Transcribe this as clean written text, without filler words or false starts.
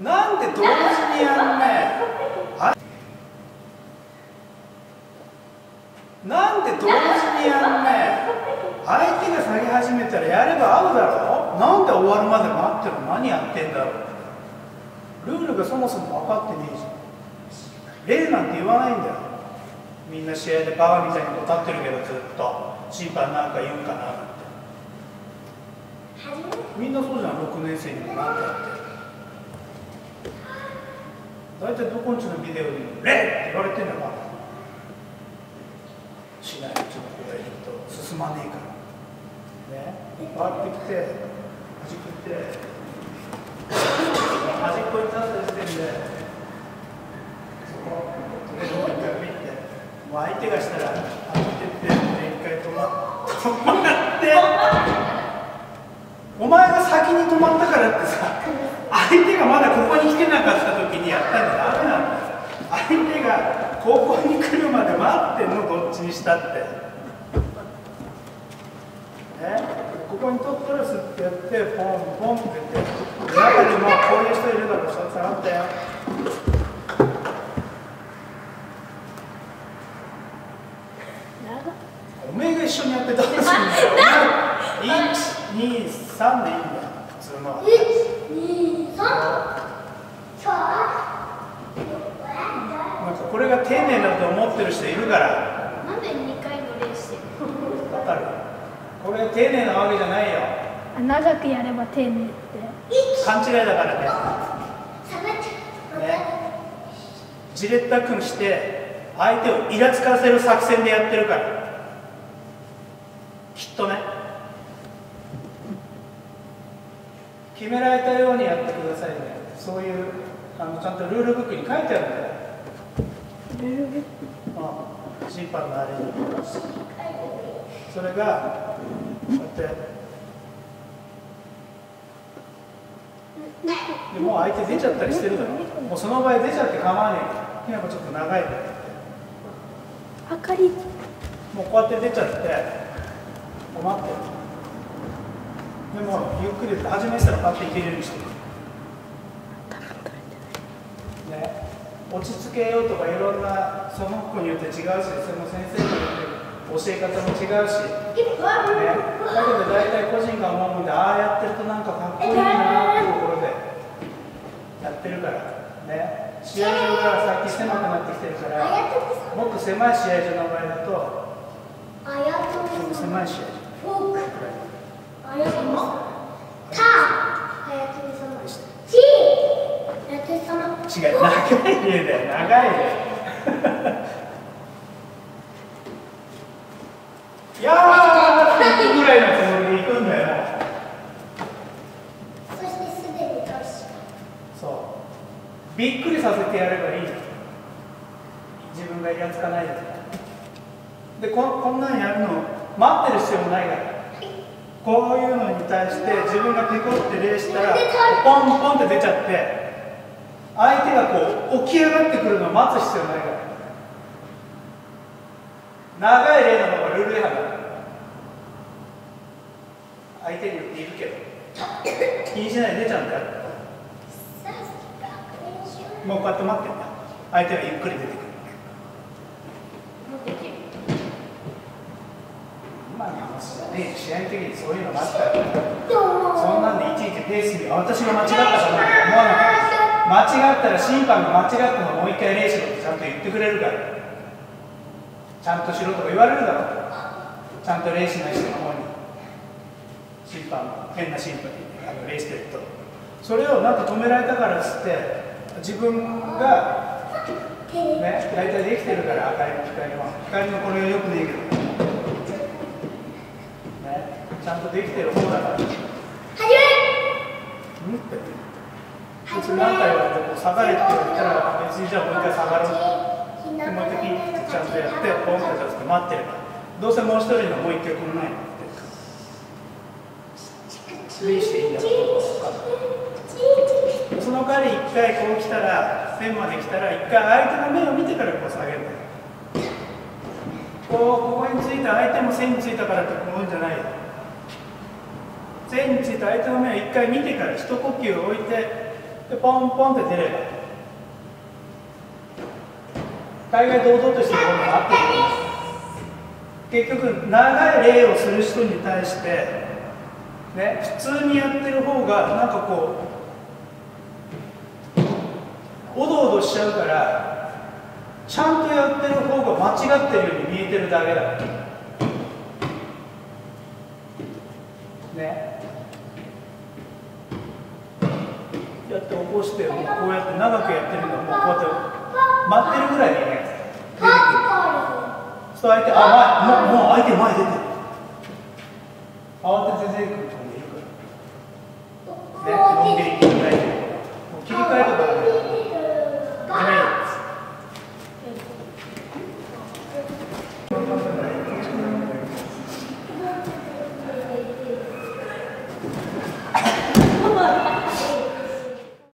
なんで同時にやんねなんで同時にやんね相手が下げ始めたらやれば合うだろ。なんで終わるまで待ってるの。何やってんだろう。ルールがそもそも分かってねえじゃん。例なんて言わないんだよ。みんな試合でバカみたいに立ってるけど、ずっと審判なんか言うんかななんて。みんなそうじゃん。6年生にもなんてやってる。大体どこんちのビデオにも「レッ!」って言われてんだから。しない、ちょっとこれいると進まねえからね。回ってきて端っこ行って端っこに立った時点でそこトレードも一回見て、もう相手がしたら当ててって一回止まってお前が先に止まったからってさ、相手がまだここに来てなかった時にやったらダメなんだよ。相手がここに来るまで待ってんの、どっちにしたって。ね、ここにトップレスってやって、ポンポンって言って、中にもこういう人いるだろう、下がったよ。おめえが一緒にやってどうすんだよ。1、2、3でいいんだよ、普通の。1、2、3。なんかこれが丁寧だと思ってる人いるから。 なんで2回の練習わかる。これ丁寧なわけじゃないよ。 長くやれば丁寧って勘違いだからね。じれったくして相手をイラつかせる作戦でやってるから、きっとね。決められたようにやってくださいね。そういうちゃんとルールブックに書いてあるんだよ。審判のあれにそれがこうやってでもう相手出ちゃったりしてるだろ。もうその場合出ちゃって構わねえ。ひなこちょっと長いからあかりもうこうやって出ちゃって待ってでもゆっくり始めたらパッていけるようにしてるね。落ち着けようとかいろんなその子によって違うし、その先生によって教え方も違うし、ね、だけど大体個人が思うんで、ああやってるとなんかかっこいいなっていうところでやってるからね。試合場がさっき狭くなってきてるから、もっと狭い試合場の場合だと狭い試合場違う、長い例だよ、長い例いやーって行くぐらいのつもりで行くんだよ。 そしてすでに倒しそうびっくりさせてやればいい。自分がイラつかないですからでこんなんやるの待ってる必要もないから、こういうのに対して自分がペコって礼したらポンポンって出ちゃって相手がこう起き上がってくるのを待つ必要ないから。長い例の方がルール違反だ。相手によっているけど気にしないで出ちゃうんだよ。もうこうやって待ってんだ。相手がゆっくり出てくる。今の話じゃねえ。試合的にそういうのがあったらそんなんでいちいちペースに私が間違ったかなって思わなかった。間違ったら審判が間違ったのをもう一回練習ってちゃんと言ってくれるから、ちゃんとしろとか言われるだろう。ちゃんと練習ない人の方に審判も変な審判に練してるとそれをなんか止められたからっつって自分がね大体できてるから、光のこれがよくねえけどね、ちゃんとできてる方だからって別に何回言われても下がれって言われたら別にじゃあもう一回下がろうってもう一回ピッてちゃんとやってポンって出して待ってればどうせもう一人のもう一回来ないのってプレイしていいんだろうその代わり一回こう来たら線まで来たら一回相手の目を見てからこう下げるんだよ。ここについた相手も線についたからってこうんじゃないよ。線についた相手の目を一回見てから一呼吸置いてでポンポンって出れば大概堂々としてることが合ってるんです。結局長い礼をする人に対してね、普通にやってる方がなんかこうおどおどしちゃうからちゃんとやってる方が間違ってるように見えてるだけだね。やって起こしてもうこうやって長くやってるのもうこうやって待ってるぐらいにね出てくる。そう相手もう相手前出てる。慌てて出てくる人もいるからね。のんびり切り替えてる。もう切り替えとかねダメです。